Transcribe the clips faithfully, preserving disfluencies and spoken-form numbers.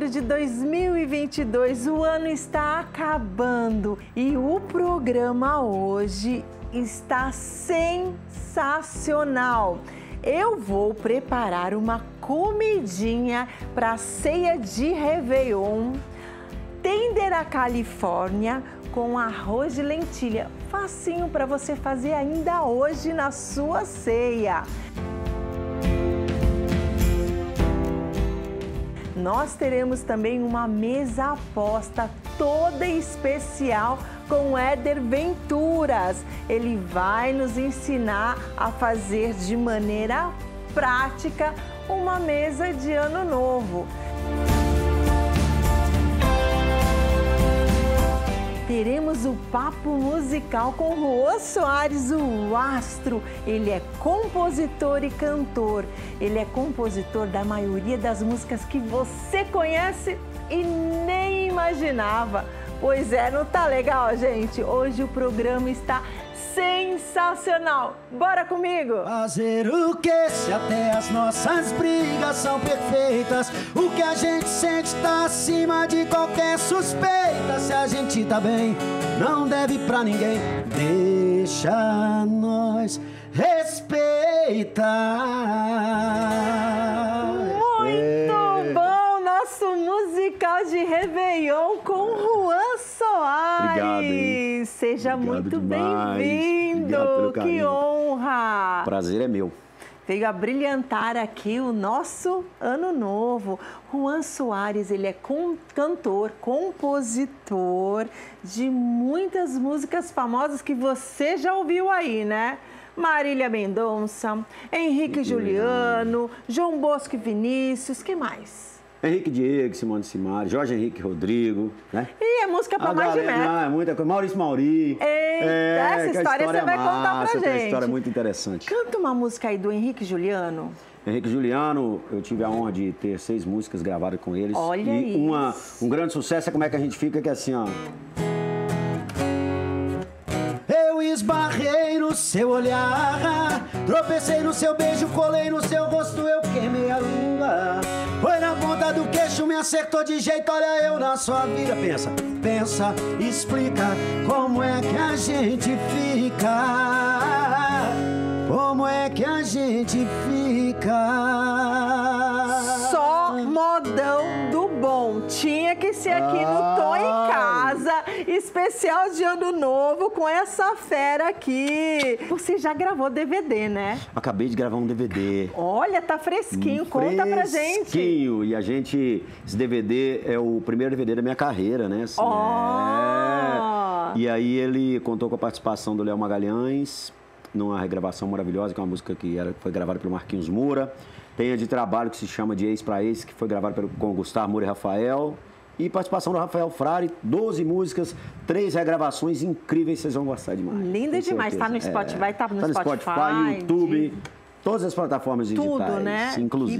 janeiro de dois mil e vinte e dois, o ano está acabando e o programa hoje está sensacional. Eu vou preparar uma comidinha para a ceia de Réveillon, tender à Califórnia com arroz de lentilha. Facinho para você fazer ainda hoje na sua ceia. Nós teremos também uma mesa aposta toda especial com Éder Venturas. Ele vai nos ensinar a fazer de maneira prática uma mesa de ano novo. Teremos o papo musical com Juan Soares, o astro. Ele é compositor e cantor. Ele é compositor da maioria das músicas que você conhece e nem imaginava. Pois é, não tá legal, gente? Hoje o programa está sensacional. Bora comigo! Fazer o que se até as nossas brigas são perfeitas? O que a gente sente tá acima de qualquer suspeita. Se a gente tá bem, não deve pra ninguém. Deixa nós respeitar. Muito é. bom! Nosso musical de Réveillon com Juan Soares. Obrigado, hein? Seja Obrigado muito bem-vindo. Que honra! Prazer é meu. Veio a brilhantar aqui o nosso ano novo. Juan Soares, ele é com, cantor, compositor de muitas músicas famosas que você já ouviu aí, né? Marília Mendonça, Henrique e Juliano, João Bosco e Vinícius, que mais? Henrique Diego, Simone Simaria, Jorge Henrique Rodrigo, né? E é música pra mais de metro. Não, é muita coisa. Maurício Mauri. Eita, é, essa história, história você vai massa, contar pra gente. Essa história é muito interessante. Canta uma música aí do Henrique e Juliano. Henrique e Juliano, eu tive a honra de ter seis músicas gravadas com eles. Olha e isso. Uma, um grande sucesso é Como É Que A Gente Fica, que é assim, ó. Eu esbarrei no seu olhar, tropecei no seu beijo, colei no seu rosto, eu queimei a lua. Foi na ponta do queixo, me acertou de jeito, olha eu na sua vida. Pensa, pensa, explica como é que a gente fica. Como é que a gente fica. Só modão do bom. Tinha que ser aqui no Tô em Casa, especial de ano novo com essa fera aqui. Você já gravou D V D, né? Acabei de gravar um D V D. Olha, tá fresquinho. Um Conta pra gente. Fresquinho. E a gente... Esse D V D é o primeiro D V D da minha carreira, né? Assim, oh. é... E aí ele contou com a participação do Léo Magalhães, numa regravação maravilhosa, que é uma música que era, foi gravada pelo Marquinhos Moura. Tem a de trabalho que se chama De Ex pra Ex, que foi gravada pelo, com o Gustavo Moura e Rafael. E participação do Rafael Frari, doze músicas, três regravações incríveis, vocês vão gostar demais. Linda demais, tá no Spotify, é, tá no, tá no Spotify, Spotify, YouTube, de... todas as plataformas digitais. Tudo, né? Inclusive. Que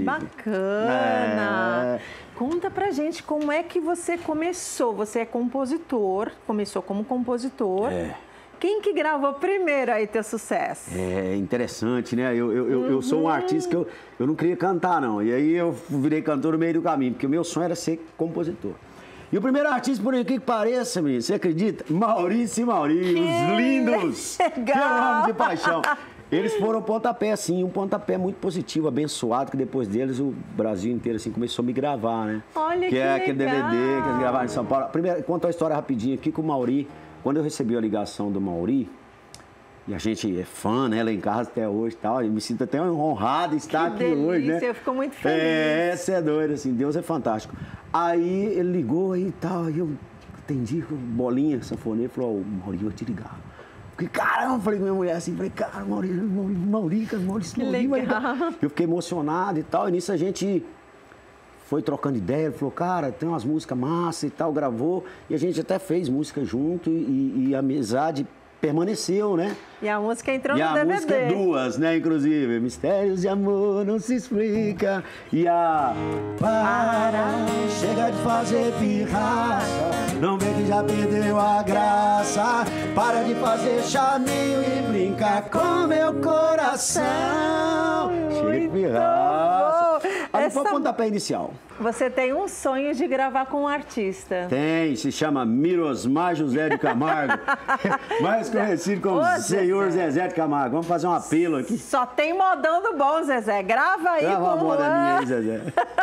bacana! É... Conta pra gente como é que você começou. Você é compositor, começou como compositor. É. Quem que gravou primeiro aí teu sucesso? É interessante, né? Eu, eu, eu, eu sou um artista que eu, eu não queria cantar, não. E aí eu virei cantor no meio do caminho, porque o meu sonho era ser compositor. E o primeiro artista, por aqui que pareça, menino, você acredita? Maurício e Mauri, os lindos! Legal. Que eu amo de paixão. Eles foram pontapé, assim, um pontapé muito positivo, abençoado, que depois deles o Brasil inteiro, assim, começou a me gravar, né? Olha que Que é aquele legal. D V D que eles gravaram em São Paulo. Primeiro, conta a história rapidinho aqui com o Mauri. Quando eu recebi a ligação do Mauri, e a gente é fã, né, lá em casa até hoje e tal, eu me sinto até honrado de estar que aqui delícia, hoje, né? Eu fico muito feliz. É, você é doido, assim, Deus é fantástico. Aí ele ligou aí e tal, aí eu atendi com bolinha, sanfoneiro, falou, ó, oh, Mauri, eu vou te ligar. Fiquei, caramba, falei com minha mulher assim, falei, cara, Mauri, Mauri, Mauri, cara, Mauri, que Mauri, legal. Mauri. Eu fiquei emocionado e tal, e nisso a gente... foi trocando ideia, ele falou, cara, tem umas músicas massa e tal, gravou, e a gente até fez música junto e, e a amizade permaneceu, né? E a música entrou e no a D V D. música é duas, né, inclusive, Mistérios de Amor Não Se Explica, e a... Para, chega de fazer pirraça, não vê que já perdeu a graça, para de fazer chaminho e brincar com meu coração. Chega de pirraça. A Essa... foi o pontapé inicial. Você tem um sonho de gravar com um artista. Tem, se chama Mirosmar José de Camargo. Mais conhecido como Ô, Senhor Zezé. Zezé de Camargo. Vamos fazer um apelo aqui. Só tem modão do bom, Zezé. Grava aí Grava com a o moda Juan. minha aí, Zezé.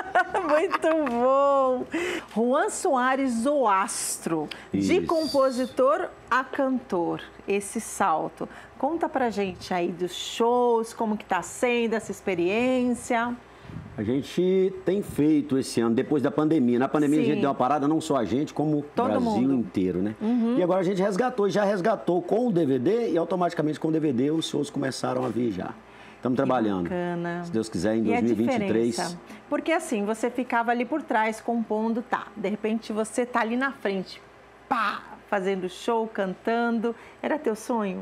Muito bom. Juan Soares, o Astro. Isso. De compositor a cantor. Esse salto. Conta pra gente aí dos shows, como que tá sendo essa experiência. A gente tem feito esse ano, depois da pandemia. Na pandemia Sim. a gente deu uma parada, não só a gente, como Todo o Brasil mundo. inteiro, né? Uhum. E agora a gente resgatou, já resgatou com o D V D e automaticamente com o D V D os shows começaram a vir já. Estamos trabalhando. Bacana. Se Deus quiser, em e dois mil e vinte e três. A Porque assim, você ficava ali por trás compondo, tá. De repente você tá ali na frente, pá, fazendo show, cantando. Era teu sonho?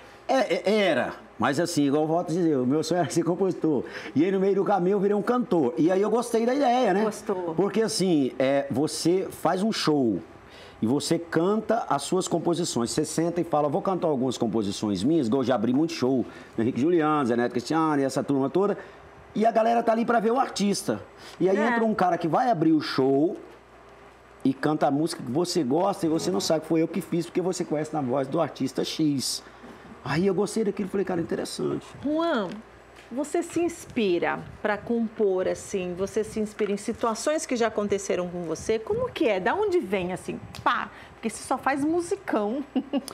É, era, mas assim, igual eu volto a dizer, o meu sonho era ser compositor. E aí no meio do caminho eu virei um cantor. E aí eu gostei da ideia, né? Gostou. Porque assim, é, você faz um show e você canta as suas composições. Você senta e fala, vou cantar algumas composições minhas, igual eu já abri muito show, Henrique Juliano, Zé Neto Cristiano e essa turma toda. E a galera tá ali pra ver o artista. E aí é. entra um cara que vai abrir o show e canta a música que você gosta e você não sabe que foi eu que fiz, porque você conhece na voz do artista X. Aí eu gostei daquilo e falei, cara, interessante. Juan, você se inspira para compor, assim? Você se inspira em situações que já aconteceram com você? Como que é? Da onde vem, assim? Pá! Porque você só faz musicão.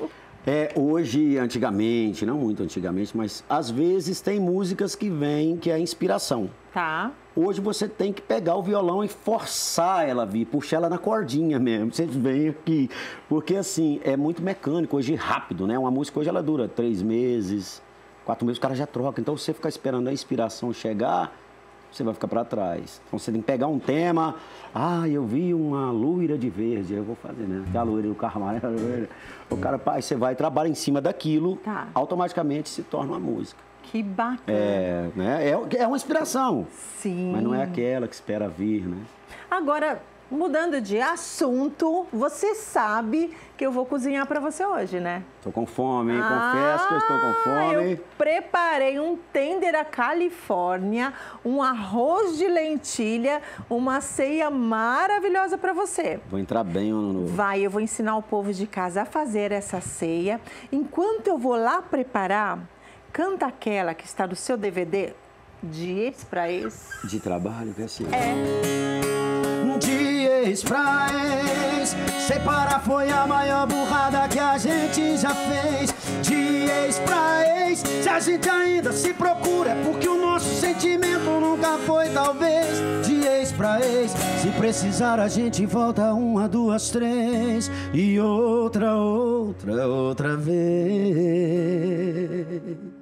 É, hoje, antigamente, não muito antigamente, mas às vezes tem músicas que vêm que é inspiração. Tá. Hoje você tem que pegar o violão e forçar ela a vir, puxar ela na cordinha mesmo. Você vem aqui. Porque assim, é muito mecânico, hoje rápido, né? Uma música hoje ela dura três meses, quatro meses, o cara já troca. Então você ficar esperando a inspiração chegar, você vai ficar para trás. Então você tem que pegar um tema. Ah, eu vi uma loira de verde, eu vou fazer, né? A loira do carro amarelo. O cara, pai, você vai, trabalha em cima daquilo, tá. Automaticamente se torna uma música. Que bacana. É, né? é, é uma inspiração. Sim. Mas não é aquela que espera vir, né? Agora, mudando de assunto, você sabe que eu vou cozinhar para você hoje, né? Tô com fome, hein? Ah, Confesso que eu estou com fome. Eu preparei um tender à Califórnia, um arroz de lentilha, uma ceia maravilhosa para você. Vou entrar bem no novo. Vai, eu vou ensinar o povo de casa a fazer essa ceia. Enquanto eu vou lá preparar, canta aquela que está no seu D V D, de ex pra ex. De trabalho, que é assim. É. De ex pra ex, separar foi a maior burrada que a gente já fez. De ex pra ex, se a gente ainda se procura, é porque o nosso sentimento nunca foi, talvez. De ex pra ex, se precisar a gente volta uma, duas, três. E outra, outra, outra vez.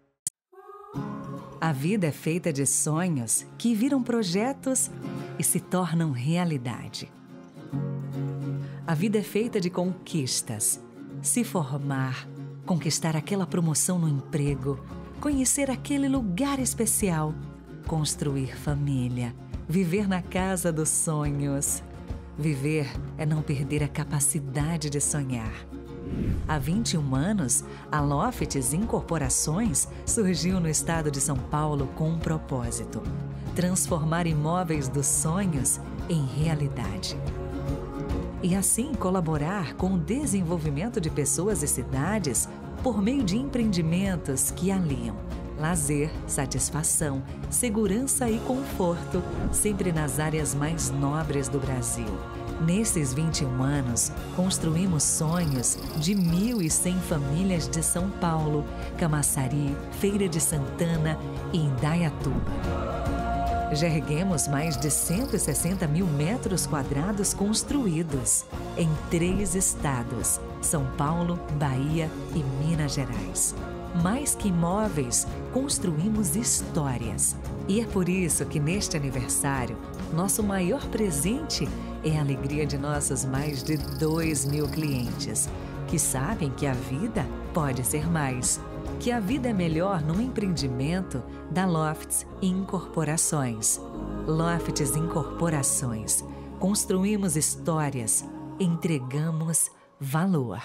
A vida é feita de sonhos que viram projetos e se tornam realidade. A vida é feita de conquistas. Se formar, conquistar aquela promoção no emprego, conhecer aquele lugar especial, construir família, viver na casa dos sonhos. Viver é não perder a capacidade de sonhar. Há vinte e um anos, a Lofts Incorporações surgiu no estado de São Paulo com um propósito: transformar imóveis dos sonhos em realidade. E assim colaborar com o desenvolvimento de pessoas e cidades por meio de empreendimentos que aliam lazer, satisfação, segurança e conforto, sempre nas áreas mais nobres do Brasil. Nesses vinte e um anos, construímos sonhos de mil e cem famílias de São Paulo, Camaçari, Feira de Santana e Indaiatuba. Já erguemos mais de cento e sessenta mil metros quadrados construídos em três estados, São Paulo, Bahia e Minas Gerais. Mais que imóveis, construímos histórias. E é por isso que neste aniversário, nosso maior presente é a alegria de nossos mais de dois mil clientes, que sabem que a vida pode ser mais, que a vida é melhor num empreendimento da Lofts Incorporações. Lofts Incorporações. Construímos histórias, entregamos valor.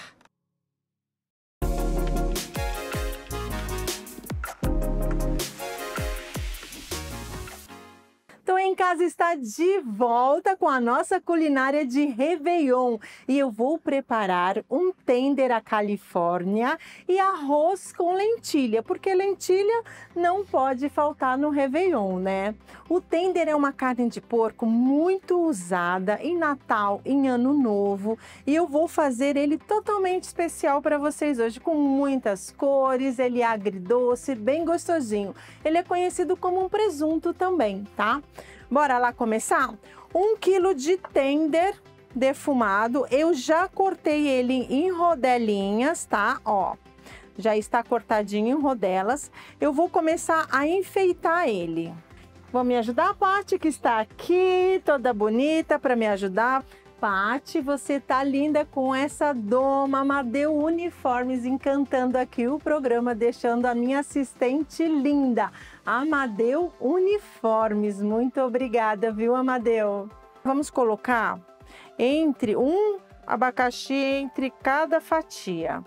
Casa está de volta com a nossa culinária de Réveillon e eu vou preparar um tender à Califórnia e arroz com lentilha, porque lentilha não pode faltar no Réveillon, né? O tender é uma carne de porco muito usada em Natal, em Ano Novo, e eu vou fazer ele totalmente especial para vocês hoje, com muitas cores, ele é agridoce, bem gostosinho. Ele é conhecido como um presunto também, tá? Bora lá começar? Um quilo de tender defumado, eu já cortei ele em rodelinhas, tá? Ó, já está cortadinho em rodelas. Eu vou começar a enfeitar ele. Vão me ajudar, Paty, que está aqui, toda bonita para me ajudar. Paty, você tá linda com essa doma Amadeu Uniformes, encantando aqui o programa, deixando a minha assistente linda. Amadeu Uniformes, muito obrigada, viu, Amadeu? Vamos colocar entre um abacaxi entre cada fatia.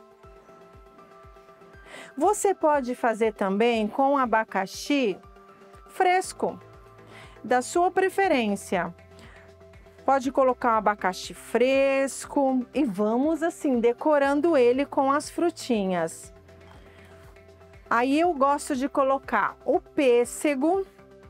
Você pode fazer também com abacaxi fresco, da sua preferência. Pode colocar um abacaxi fresco e vamos assim decorando ele com as frutinhas. Aí eu gosto de colocar o pêssego.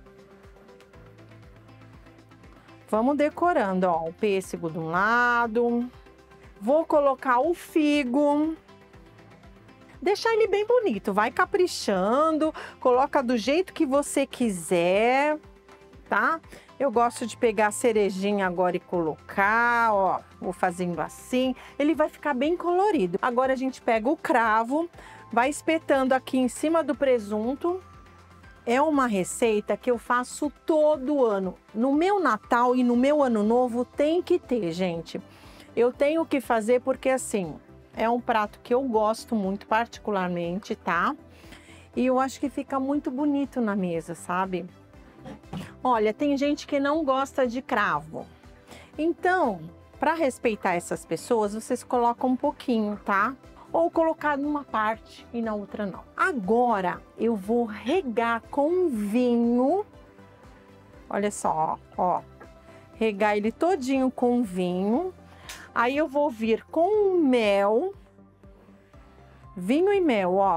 Vamos decorando, ó, o pêssego de um lado. Vou colocar o figo. Deixar ele bem bonito, vai caprichando, coloca do jeito que você quiser, tá? Eu gosto de pegar a cerejinha agora e colocar, ó, vou fazendo assim, ele vai ficar bem colorido. Agora a gente pega o cravo, vai espetando aqui em cima do presunto. É uma receita que eu faço todo ano. No meu Natal e no meu Ano Novo tem que ter, gente. Eu tenho que fazer porque assim, é um prato que eu gosto muito particularmente, tá? E eu acho que fica muito bonito na mesa, sabe? Olha, tem gente que não gosta de cravo. Então, para respeitar essas pessoas, vocês colocam um pouquinho, tá? Ou colocar numa parte e na outra não. Agora, eu vou regar com vinho. Olha só, ó. Regar ele todinho com vinho. Aí eu vou vir com mel. Vinho e mel, ó.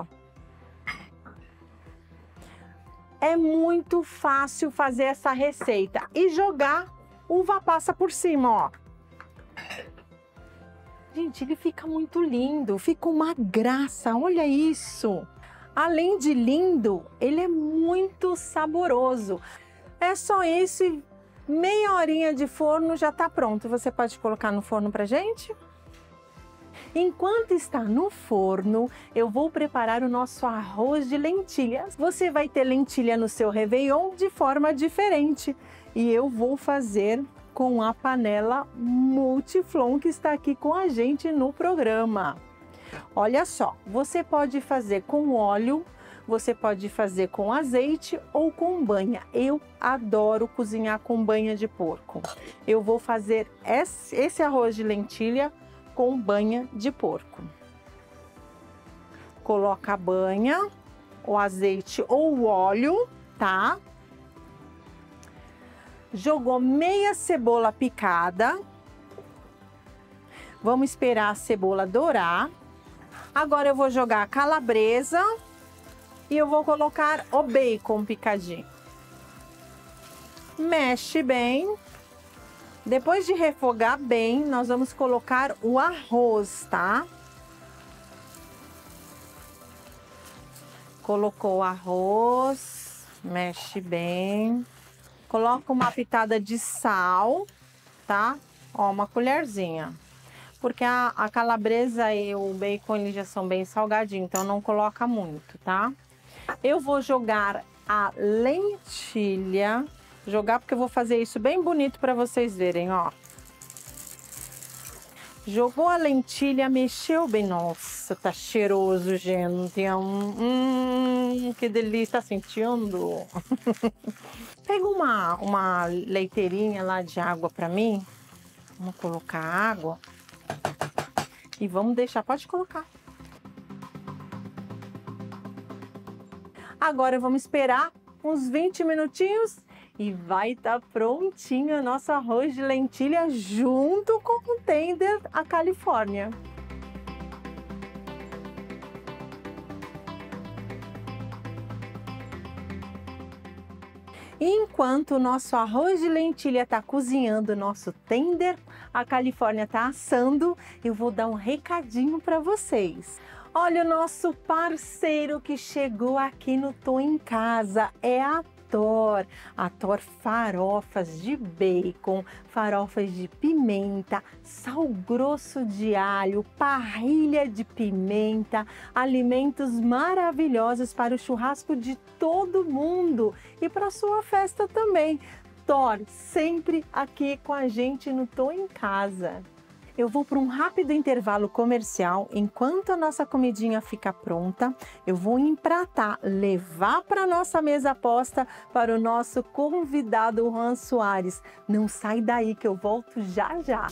É muito fácil fazer essa receita e jogar uva passa por cima, ó. Gente, ele fica muito lindo, fica uma graça, olha isso. Além de lindo, ele é muito saboroso. É só isso e meia horinha de forno já tá pronto. Você pode colocar no forno pra gente? Enquanto está no forno, eu vou preparar o nosso arroz de lentilhas. Você vai ter lentilha no seu Réveillon de forma diferente. E eu vou fazer com a panela Multiflon que está aqui com a gente no programa. Olha só, você pode fazer com óleo, você pode fazer com azeite ou com banha. Eu adoro cozinhar com banha de porco. Eu vou fazer esse arroz de lentilha com banha de porco. Coloca a banha, o azeite ou o óleo, tá? Jogou meia cebola picada. Vamos esperar a cebola dourar. Agora eu vou jogar a calabresa e eu vou colocar o bacon picadinho. Mexe bem. Depois de refogar bem, nós vamos colocar o arroz, tá? Colocou o arroz, mexe bem. Coloca uma pitada de sal, tá? Ó, uma colherzinha. Porque a, a calabresa e o bacon, eles já são bem salgadinhos, então não coloca muito, tá? Eu vou jogar a lentilha. Jogar porque eu vou fazer isso bem bonito para vocês verem, ó. Jogou a lentilha, mexeu bem. Nossa, tá cheiroso, gente. Hum, que delícia, tá sentindo? Pega uma, uma leiteirinha lá de água para mim. Vamos colocar água. E vamos deixar, pode colocar. Agora vamos esperar uns vinte minutinhos E vai estar tá prontinho o nosso arroz de lentilha junto com o tender a Califórnia. Enquanto o nosso arroz de lentilha está cozinhando, o nosso tender a Califórnia está assando, eu vou dar um recadinho para vocês. Olha, o nosso parceiro que chegou aqui no Tô em Casa é a Thor. A Thor farofas de bacon, farofas de pimenta, sal grosso de alho, parrilha de pimenta, alimentos maravilhosos para o churrasco de todo mundo e para a sua festa também. Thor, sempre aqui com a gente no Tô em Casa. Eu vou para um rápido intervalo comercial. Enquanto a nossa comidinha fica pronta, eu vou empratar, levar para a nossa mesa posta para o nosso convidado Juan Soares. Não sai daí que eu volto já já.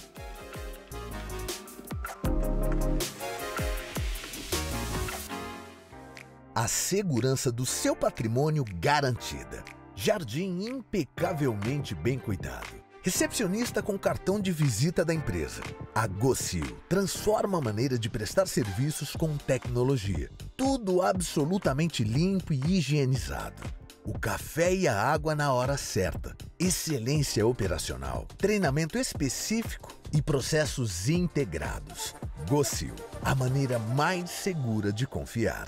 A segurança do seu patrimônio garantida. Jardim impecavelmente bem cuidado. Recepcionista com cartão de visita da empresa. A Gocil transforma a maneira de prestar serviços com tecnologia. Tudo absolutamente limpo e higienizado. O café e a água na hora certa. Excelência operacional. Treinamento específico e processos integrados. Gocil, a maneira mais segura de confiar.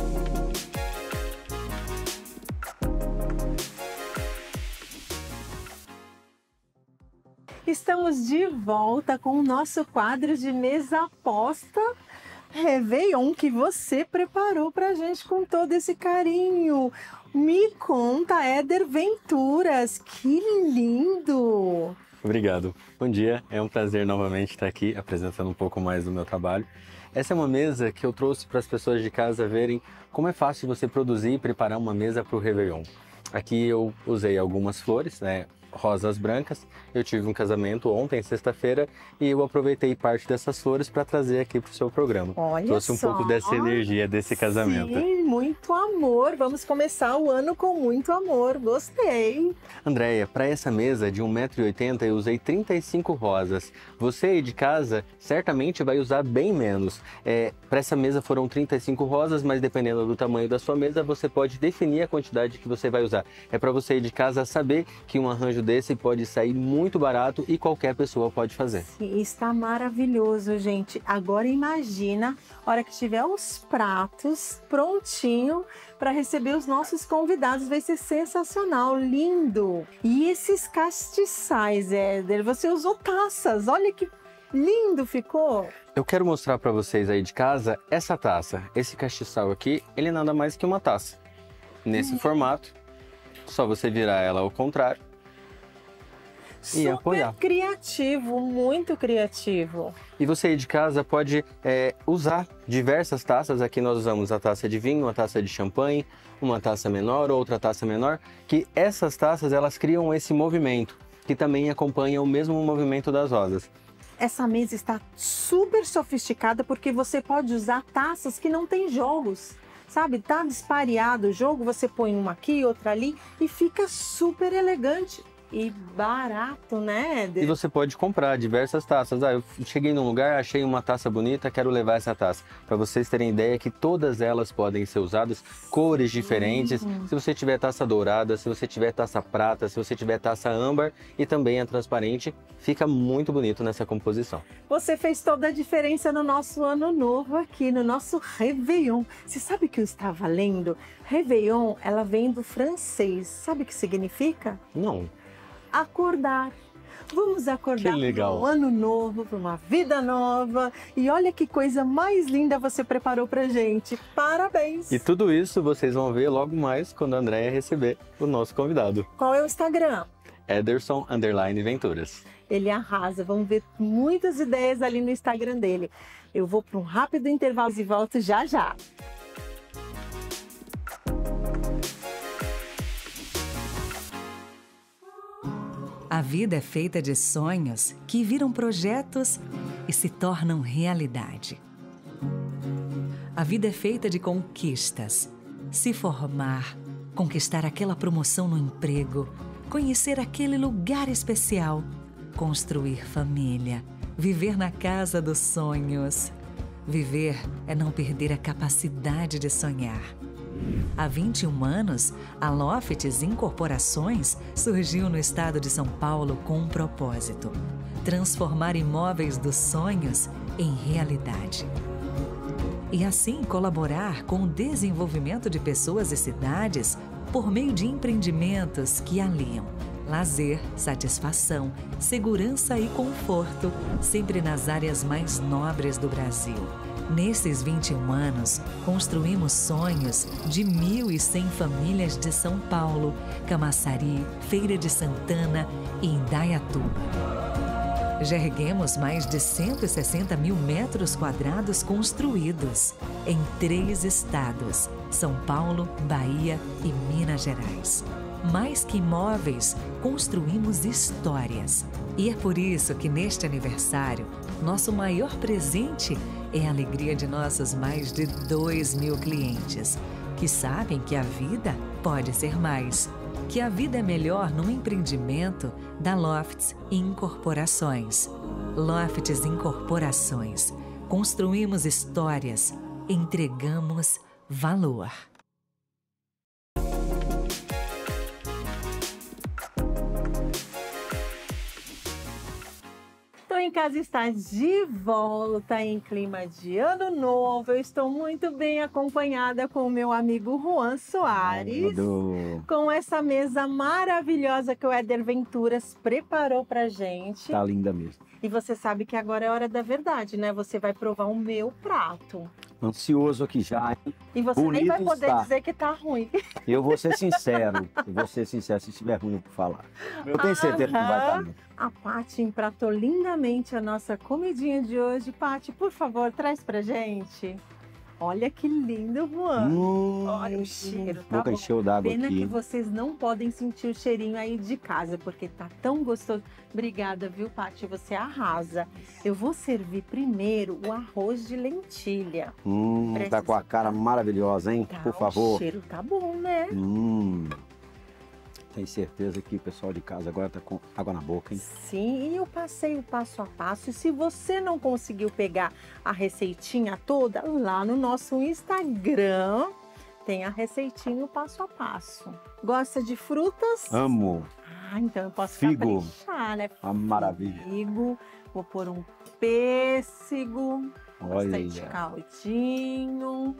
Estamos de volta com o nosso quadro de mesa posta Réveillon que você preparou pra gente com todo esse carinho. Me conta, Éder Venturas, que lindo! Obrigado. Bom dia, é um prazer novamente estar aqui apresentando um pouco mais do meu trabalho. Essa é uma mesa que eu trouxe para as pessoas de casa verem como é fácil você produzir e preparar uma mesa para o Réveillon. Aqui eu usei algumas flores, né? Rosas brancas. Eu tive um casamento ontem, sexta-feira, e eu aproveitei parte dessas flores para trazer aqui para o seu programa. Olha Trouxe um só. pouco dessa energia desse casamento. Sim, muito amor. Vamos começar o ano com muito amor. Gostei. Andréia, para essa mesa de um metro e oitenta eu usei trinta e cinco rosas. Você aí de casa certamente vai usar bem menos. É, para essa mesa foram trinta e cinco rosas, mas dependendo do tamanho da sua mesa, você pode definir a quantidade que você vai usar. É para você aí de casa saber que um arranjo desse pode sair muito barato e qualquer pessoa pode fazer. Sim, está maravilhoso, gente. Agora imagina a hora que tiver os pratos prontinho para receber os nossos convidados. Vai ser sensacional, lindo. E esses castiçais, Éder, você usou taças. Olha que lindo ficou. Eu quero mostrar para vocês aí de casa essa taça. Esse castiçal aqui, ele nada mais que uma taça. Nesse hum. formato, só você virar ela ao contrário. E super apoiar. Criativo, muito criativo. E você aí de casa pode é, usar diversas taças. Aqui nós usamos a taça de vinho, uma taça de champanhe, uma taça menor, outra taça menor, que essas taças elas criam esse movimento, que também acompanha o mesmo movimento das rosas. Essa mesa está super sofisticada porque você pode usar taças que não tem jogos. Sabe, tá dispareado o jogo, você põe uma aqui, outra ali e fica super elegante. E barato, né, Éder? E você pode comprar diversas taças. Ah, eu cheguei num lugar, achei uma taça bonita, quero levar essa taça. Para vocês terem ideia que todas elas podem ser usadas, cores diferentes. Uhum. Se você tiver taça dourada, se você tiver taça prata, se você tiver taça âmbar e também a transparente, fica muito bonito nessa composição. Você fez toda a diferença no nosso ano novo aqui, no nosso Réveillon. Você sabe o que eu estava lendo? Réveillon, ela vem do francês. Sabe o que significa? Não. Acordar. Vamos acordar para um ano novo, para uma vida nova. E olha que coisa mais linda você preparou pra gente. Parabéns! E tudo isso vocês vão ver logo mais quando a Andréia receber o nosso convidado. Qual é o Instagram? Ederson underline Venturas. Ele arrasa. Vamos ver muitas ideias ali no Instagram dele. Eu vou para um rápido intervalo e volto já já. A vida é feita de sonhos que viram projetos e se tornam realidade. A vida é feita de conquistas. Se formar, conquistar aquela promoção no emprego, conhecer aquele lugar especial, construir família, viver na casa dos sonhos. Viver é não perder a capacidade de sonhar. Há vinte e um anos, a Lofts Incorporações surgiu no estado de São Paulo com um propósito: transformar imóveis dos sonhos em realidade. E assim colaborar com o desenvolvimento de pessoas e cidades por meio de empreendimentos que aliam lazer, satisfação, segurança e conforto, sempre nas áreas mais nobres do Brasil. Nesses vinte e um anos, construímos sonhos de mil e cem famílias de São Paulo, Camaçari, Feira de Santana e Indaiatuba. Já erguemos mais de cento e sessenta mil metros quadrados construídos em três estados: São Paulo, Bahia e Minas Gerais. Mais que imóveis, construímos histórias. E é por isso que neste aniversário, nosso maior presente é a alegria de nossos mais de dois mil clientes, que sabem que a vida pode ser mais. Que a vida é melhor num empreendimento da Lofts Incorporações. Lofts Incorporações. Construímos histórias, entregamos valor. Estou em casa, está de volta em clima de ano novo. Eu estou muito bem acompanhada com o meu amigo Juan Soares, Do... com essa mesa maravilhosa que o Éder Venturas preparou pra gente. Tá linda mesmo. E você sabe que agora é hora da verdade, né? Você vai provar o meu prato. Ansioso aqui já, hein? E você Bonito nem vai poder está. dizer que tá ruim. Eu vou ser sincero, eu vou ser sincero, se estiver ruim eu vou falar. Eu tenho certeza que vai estar ruim. A Paty empratou lindamente a nossa comidinha de hoje. Paty, por favor, traz pra gente. Olha que lindo, Juan. Hum, Olha o cheiro, tá boca bom. encheu d'água Pena aqui. que vocês não podem sentir o cheirinho aí de casa, porque tá tão gostoso. Obrigada, viu, Paty? Você arrasa. Eu vou servir primeiro o arroz de lentilha. Hum, tá Presta com a cara maravilhosa, hein? Tá, Por o favor. cheiro tá bom, né? Hum. Tenho certeza que o pessoal de casa agora tá com água na boca, hein? Sim, e eu passei o passo a passo. E se você não conseguiu pegar a receitinha toda, lá no nosso Instagram tem a receitinha o passo a passo. Gosta de frutas? Amo. Ah, então eu posso Figo. caprichar, né? Uma maravilha. Figo, vou pôr um pêssego, bastante Olha. caldinho.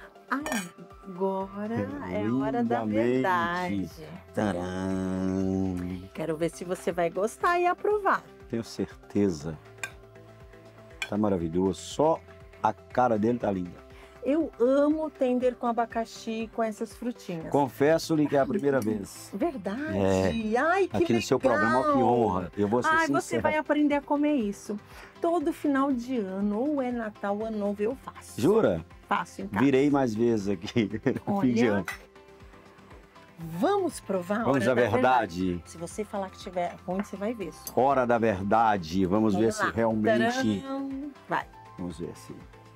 Agora é a hora da Lindamente. verdade. Tcharam. Quero ver se você vai gostar e aprovar. Tenho certeza. Tá maravilhoso. Só a cara dele tá linda. Eu amo tender com abacaxi, com essas frutinhas. Confesso-lhe que é a primeira vez. Verdade? É. Ai, que Aqui no legal. seu programa, que honra. Eu vou ser Ai, sincero. você vai aprender a comer isso. Todo final de ano, ou é Natal ou Ano Novo, eu faço. Jura? Faço em casa. Virei mais vezes aqui. no fim de Olha, ano. vamos provar a Vamos hora à da verdade. Se você falar que estiver ruim, você vai ver só. Hora da verdade. Vamos, ver Vamos se lá. realmente... Tcharam. Vai. Vamos ver se...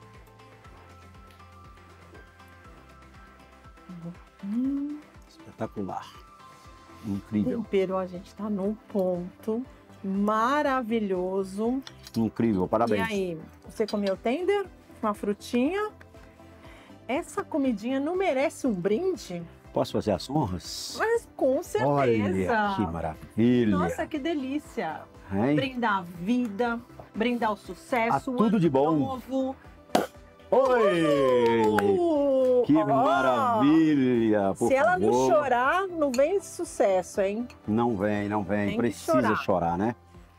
Hum, Espetacular. o Incrível. tempero, a gente tá num ponto maravilhoso. Incrível. Parabéns. E aí, você comeu tender? Uma frutinha? Essa comidinha não merece um brinde? Posso fazer as honras? Mas com certeza. Olha que maravilha. Nossa, que delícia. Hein? Brindar a vida, brindar o sucesso, Ah, o tudo ano de bom. novo. Oi! Uh, Que ó. maravilha! Por Se ela não favor. chorar, não vem sucesso, hein? Não vem, não vem. Tem que Precisa chorar. chorar, né?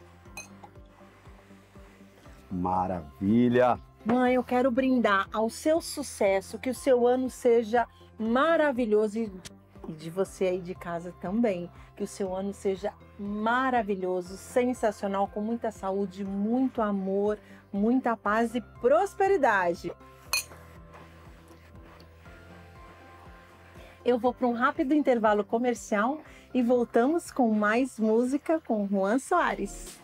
Maravilha! Mãe, eu quero brindar ao seu sucesso, que o seu ano seja maravilhoso e e de você aí de casa também. Que o seu ano seja maravilhoso, sensacional, com muita saúde, muito amor, muita paz e prosperidade. Eu vou para um rápido intervalo comercial e voltamos com mais música com Juan Soares.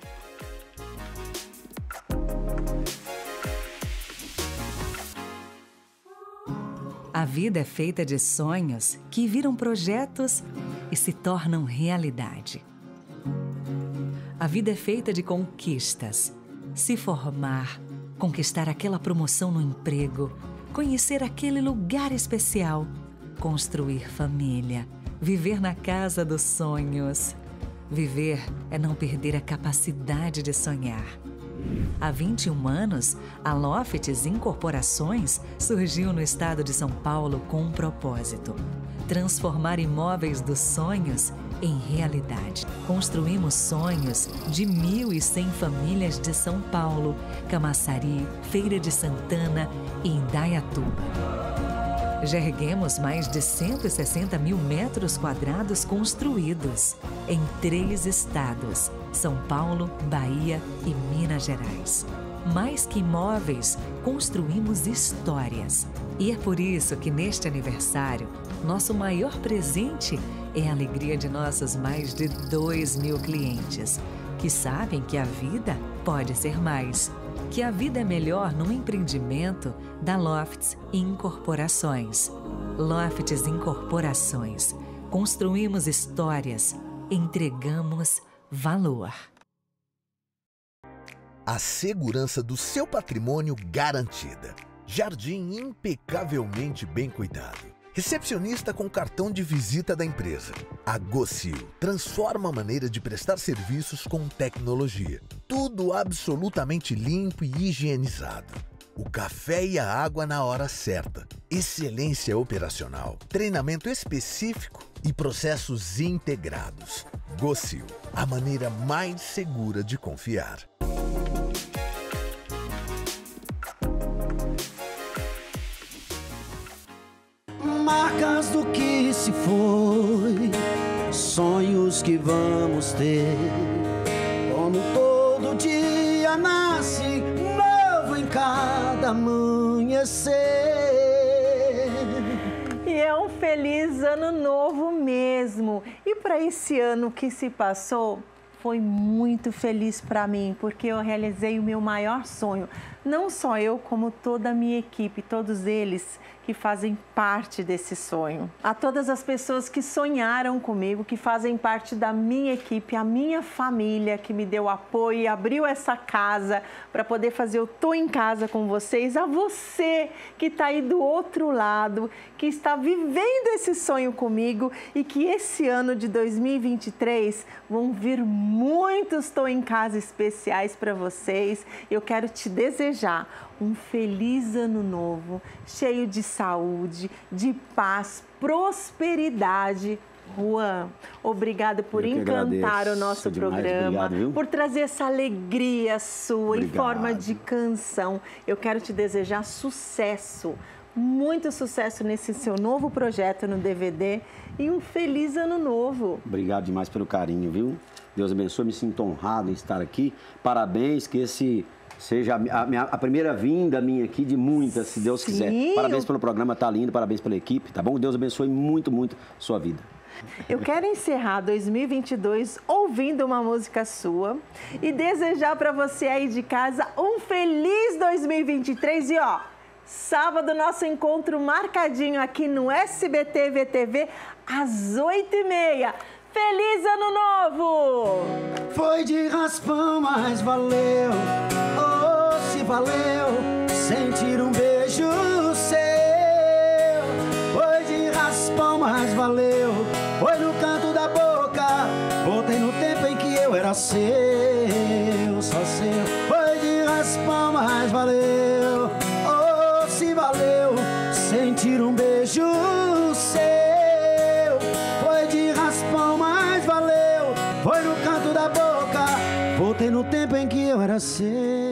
A vida é feita de sonhos que viram projetos e se tornam realidade. A vida é feita de conquistas. Se formar, conquistar aquela promoção no emprego, conhecer aquele lugar especial, construir família, viver na casa dos sonhos. Viver é não perder a capacidade de sonhar. Há vinte e um anos, a Lofts Incorporações surgiu no estado de São Paulo com um propósito: transformar imóveis dos sonhos em realidade. Construímos sonhos de mil e cem famílias de São Paulo, Camaçari, Feira de Santana e Indaiatuba. Já erguemos mais de cento e sessenta mil metros quadrados construídos em três estados: São Paulo, Bahia e Minas Gerais. Mais que imóveis, construímos histórias. E é por isso que neste aniversário, nosso maior presente é a alegria de nossos mais de dois mil clientes, que sabem que a vida pode ser mais. Que a vida é melhor num empreendimento da Lofts Incorporações. Lofts Incorporações. Construímos histórias, entregamos valor. A segurança do seu patrimônio garantida. Jardim impecavelmente bem cuidado. Recepcionista com cartão de visita da empresa. A Gocil transforma a maneira de prestar serviços com tecnologia. Tudo absolutamente limpo e higienizado. O café e a água na hora certa. Excelência operacional. Treinamento específico e processos integrados. Gocil, a maneira mais segura de confiar. Marcas do que se foi, sonhos que vamos ter. Como todo dia nasce novo em cada amanhecer. E é um feliz ano novo mesmo. E para esse ano que se passou, foi muito feliz para mim, porque eu realizei o meu maior sonho. Não só eu, como toda a minha equipe, todos eles que fazem parte desse sonho. A todas as pessoas que sonharam comigo, que fazem parte da minha equipe, a minha família, que me deu apoio e abriu essa casa para poder fazer o Tô em Casa com vocês. A você que está aí do outro lado, que está vivendo esse sonho comigo e que esse ano de dois mil e vinte e três vão vir muitos Tô em Casa especiais para vocês. Eu quero te desejar um feliz ano novo, cheio de saúde, de paz, prosperidade. Juan, obrigado por encantar o nosso demais, programa, obrigado, por trazer essa alegria sua obrigado. Em forma de canção. Eu quero te desejar sucesso, muito sucesso nesse seu novo projeto no D V D e um feliz ano novo. Obrigado demais pelo carinho, viu? Deus abençoe, me sinto honrado em estar aqui. Parabéns, que esse seja a, minha, a primeira vinda minha aqui de muitas, se Deus Sim, quiser. Parabéns eu... pelo programa, tá lindo, parabéns pela equipe, tá bom? Deus abençoe muito, muito sua vida. Eu quero encerrar dois mil e vinte e dois ouvindo uma música sua e desejar para você aí de casa um feliz dois mil e vinte e três e ó, sábado nosso encontro marcadinho aqui no S B T V T V às oito e meia. Feliz Ano Novo! Foi de raspão, mas valeu, oh, se valeu, sentir um beijo seu. Foi de raspão, mas valeu, foi no canto da boca, voltei no tempo em que eu era seu, só seu. Foi de raspão, mas valeu, oh, se valeu, sentir um beijo seu. Foi no canto da boca, voltei no tempo em que eu era seu.